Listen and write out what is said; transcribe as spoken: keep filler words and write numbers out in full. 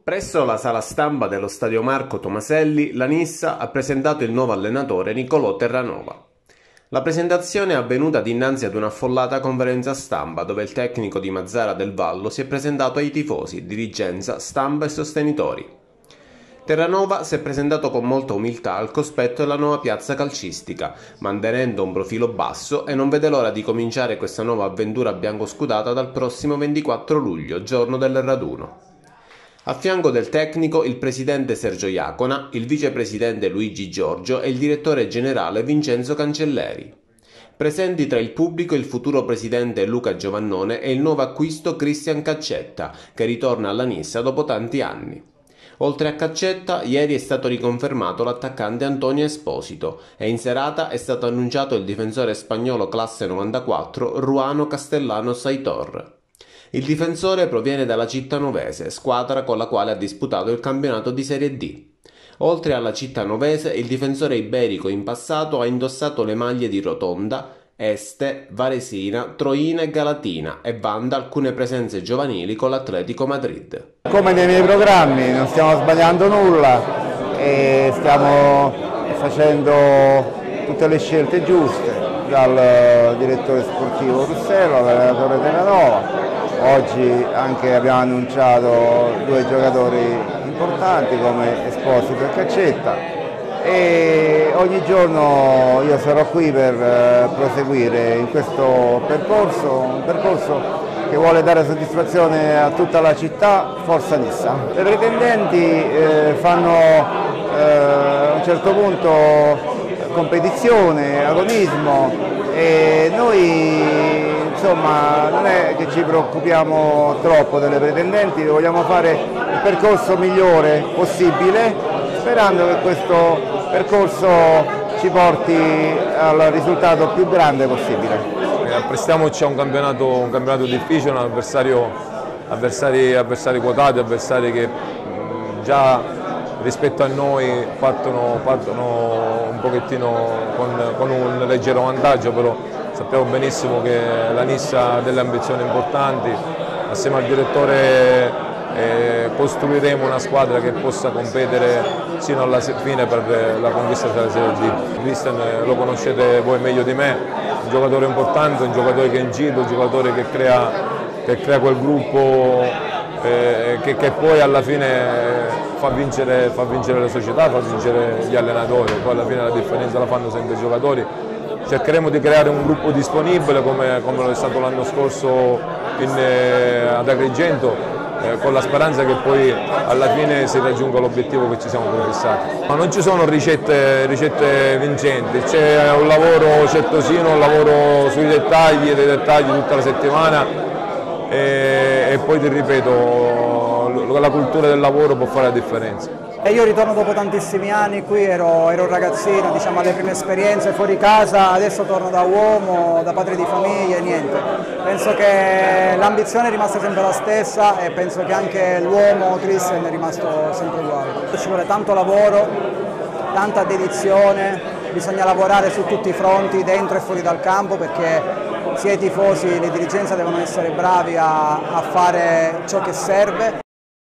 Presso la sala stampa dello stadio Marco Tomaselli, la Nissa ha presentato il nuovo allenatore Nicolò Terranova. La presentazione è avvenuta dinanzi ad un'affollata conferenza stampa dove il tecnico di Mazara del Vallo si è presentato ai tifosi, dirigenza, stampa e sostenitori. Terranova si è presentato con molta umiltà al cospetto della nuova piazza calcistica, mantenendo un profilo basso e non vede l'ora di cominciare questa nuova avventura biancoscudata dal prossimo ventiquattro luglio, giorno del raduno. A fianco del tecnico il presidente Sergio Iacona, il vicepresidente Luigi Giorgio e il direttore generale Vincenzo Cancelleri. Presenti tra il pubblico il futuro presidente Luca Giovannone e il nuovo acquisto Cristian Caccetta, che ritorna alla Nissa dopo tanti anni. Oltre a Caccetta, ieri è stato riconfermato l'attaccante Antonio Esposito e in serata è stato annunciato il difensore spagnolo classe novantaquattro Ruano Castellano Saitor. Il difensore proviene dalla Cittanovese, squadra con la quale ha disputato il campionato di Serie D. Oltre alla Cittanovese, il difensore iberico in passato ha indossato le maglie di Rotonda, Este, Varesina, Troina e Galatina e vanta alcune presenze giovanili con l'Atletico Madrid. Come nei miei programmi, non stiamo sbagliando nulla e stiamo facendo tutte le scelte giuste, dal direttore sportivo Russello all'allenatore Terranova. Oggi anche abbiamo annunciato due giocatori importanti come Esposito e Caccetta e ogni giorno io sarò qui per proseguire in questo percorso, un percorso che vuole dare soddisfazione a tutta la città, Forza Nissa. Le pretendenti eh, fanno eh, a un certo punto competizione, agonismo e noi insomma non è che ci preoccupiamo troppo delle pretendenti, vogliamo fare il percorso migliore possibile sperando che questo percorso ci porti al risultato più grande possibile. Apprestiamoci a un campionato, un campionato difficile, un avversario, avversari, avversari quotati, avversari che già rispetto a noi partono, partono un pochettino con, con un leggero vantaggio, però sappiamo benissimo che la Nissa ha delle ambizioni importanti, assieme al direttore eh, costruiremo una squadra che possa competere sino alla fine per la conquista della Serie D. Cristian lo conoscete voi meglio di me, un giocatore importante, un giocatore che incide, un giocatore che crea, che crea quel gruppo eh, che, che poi alla fine fa vincere, fa vincere le società, fa vincere gli allenatori, poi alla fine la differenza la fanno sempre i giocatori. Cercheremo di creare un gruppo disponibile come, come lo è stato l'anno scorso in, eh, ad Agrigento, eh, con la speranza che poi alla fine si raggiunga l'obiettivo che ci siamo prefissati. Ma non ci sono ricette, ricette vincenti, c'è un lavoro certosino, un lavoro sui dettagli, dei dettagli tutta la settimana e, e poi ti ripeto, la cultura del lavoro può fare la differenza. E io ritorno dopo tantissimi anni, qui ero, ero un ragazzino, diciamo alle prime esperienze fuori casa, adesso torno da uomo, da padre di famiglia e niente. Penso che l'ambizione è rimasta sempre la stessa e penso che anche l'uomo Cristian è rimasto sempre uguale. Ci vuole tanto lavoro, tanta dedizione, bisogna lavorare su tutti i fronti, dentro e fuori dal campo, perché sia i tifosi, le dirigenze devono essere bravi a, a fare ciò che serve.